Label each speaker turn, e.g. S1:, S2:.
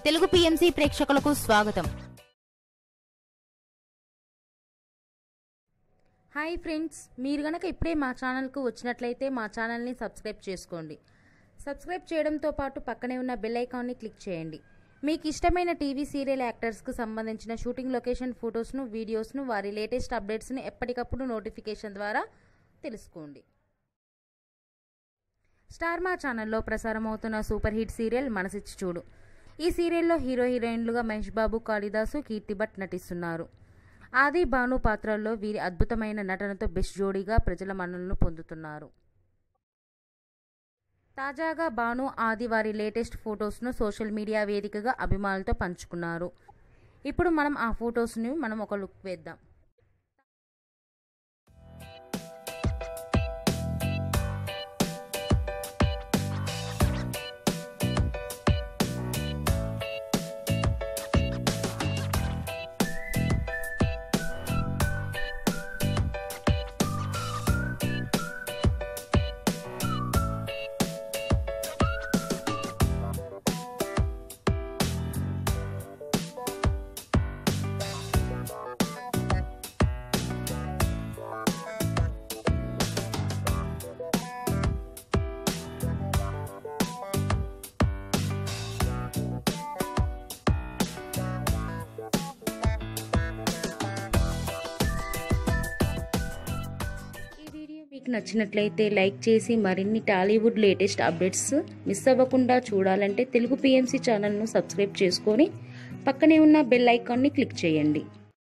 S1: Telugu PMC ప్రేక్షకులకు స్వాగతం.
S2: Hi friends, మీరు గనక ఇప్పుడే మా ఛానల్కు వచ్చినట్లయితే మా ఛానల్ని సబ్స్క్రైబ్ చేసుకోండి. సబ్స్క్రైబ్ చేయడంతో పాటు పక్కనే ఉన్న బెల్ ఐకాన్ని క్లిక్ చేయండి. మీకు ఇష్టమైన టీవీ సీరియల్ యాక్టర్స్కు సంబంధించిన షూటింగ్ లొకేషన్ ఫొటోస్ను, వీడియోస్ను, వారి లేటెస్ట్ అప్డేట్స్ని ఎప్పటికప్పుడు నోటిఫికేషన్ ద్వారా తెలుసుకోండి. స్టార్ మా ఛానల్లో ప్రసారం అవుతున్న సూపర్ హిట్ సీరియల్ మనసిచ్చి చూడు. ఈ సీరియల్లో హీరోయిన్లుగా మహేష్ బాబు, కాళిదాసు, కీర్తి భట్ నటిస్తున్నారు. ఆది, భాను పాత్రల్లో వీరి అద్భుతమైన నటనతో బెస్ట్ జోడీగా ప్రజల మన్ననలను పొందుతున్నారు. తాజాగా భాను, ఆది వారి లేటెస్ట్ ఫొటోస్ను సోషల్ మీడియా వేదికగా అభిమానులతో పంచుకున్నారు. ఇప్పుడు మనం ఆ ఫొటోస్ని ఒక లుక్ వేద్దాం. మీకు నచ్చినట్లయితే లైక్ చేసి మరిన్ని టాలీవుడ్ లేటెస్ట్ అప్డేట్స్ మిస్ అవ్వకుండా చూడాలంటే తెలుగు పిఎంసి ఛానల్ను సబ్స్క్రైబ్ చేసుకొని పక్కనే ఉన్న బెల్ ఐకాన్ని క్లిక్ చేయండి.